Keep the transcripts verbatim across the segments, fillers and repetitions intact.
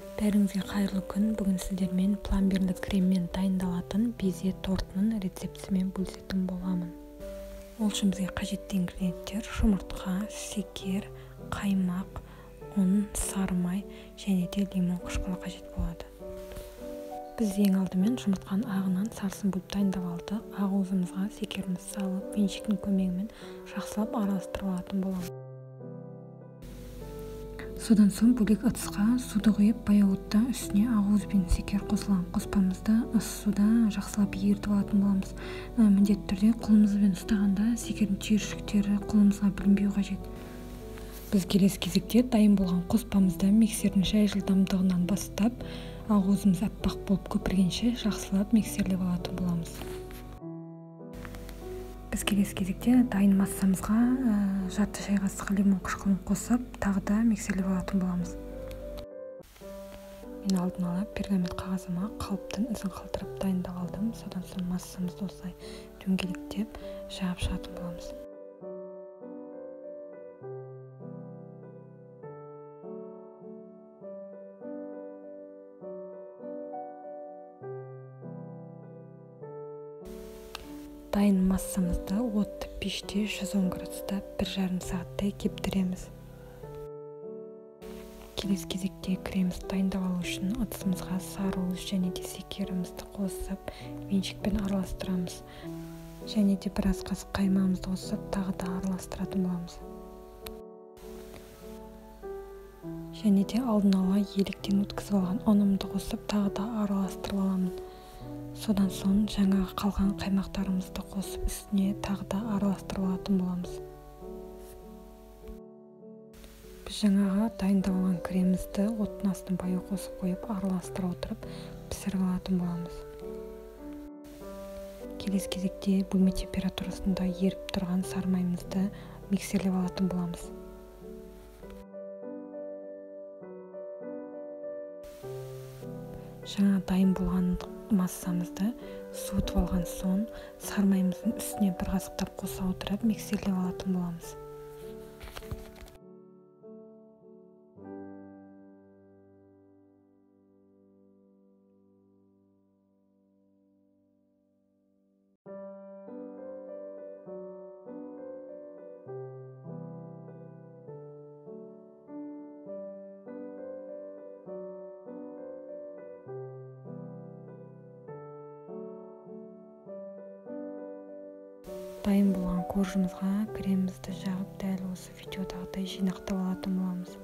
Бәріңізге қайырлы күн. Бүгін сіздермен пломбирлі креммен дайындалатын безе тортының рецептісімен бөлісетін боламын. Ол үшін бізге қажетті ингредиенттер: жұмыртқа, шекер, қаймақ, ұн, сары май және де лимон қышқылы қажет болады. Біз ең алдымен жұмыртқаның ағынан сарысын бөліп дайындап алдық. Ақуызымызға шекерімізді салып, венчиктің көмегімен жақсылап араластырып алатын боламыз. Содан соң бөлек ыдысқа суды құйып, баяу отта үстіне ақуыз бен шекер қосылған қоспамызды ыстық суда жақсылап ерітіп алатын боламыз. Міндетті түрде қолымызбен ұстағанда шекердің түйіршіктері қолымызға білінбеу қажет. Біз келесі кезекте дайын болған қоспамызды миксердің жай жылдамдығынан бастап, ақуызымыз аппақ болып көпіргенше жақсылап миксерлеп алатын боламыз. Біз келесі кезекте дайын массамызға жарты шай қасық лимон қышқылын қосып, тағы да миксерлеп алатын боламыз. Мен алдын ала пергамент қағазыма қалыптың ізін қалдырып дайындап алдым. Содан соң массамызды осылай дөңгелектеп жағып шығатын боламыз. Дайын массамызды отты пеште жүз он градуста бір жарым сағаттай кептіреміз. Келесі кезекте кремімізді дайындап алу үшін ыдысымызға сары уыз және де шекерімізді қосып, венчикпен араластырамыз. Және де біраз қасық қаймағымызды қосып, тағы да араластыратын боламыз. Және де алдын ала електен өткізіп алған ұнымды қосып, тағы да араластырып аламын. Содан соң жаңағы қалған қаймақтарымызды қосып, үстіне тағы да араластырып алатын боламыз. Біз жаңағы дайындап алған кремімізді оттың астына баяу қосып қойып, араластыра отырып пісіріп алатын боламыз. Келесі кезекте бөлме температурасында еріп тұрған сары майымызды миксерлеп алатын боламыз. Жаңа дайын болған массамызды суытып алған соң, сары майымыздың үстіне бір қасықтап қоса отырып миксерлеп алатын боламыз. Дайын болған коржымызға кремімізді жағып, дәл осы видеодағыдай жинақтап алатын боламыз.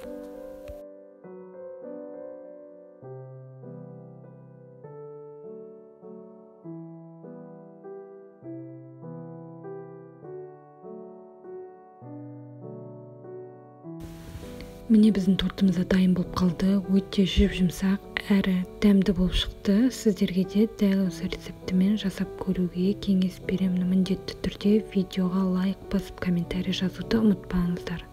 Міне біздің тортымыз да дайын болып қалды. Өте жіп-жұмсақ әрі дәмді болып шықты. Сіздерге де дәл осы рецептімен жасап көруге кеңес беремін. Міндетті түрде видеоға лайк басып, комментарий жазуды ұмытпаңыздар.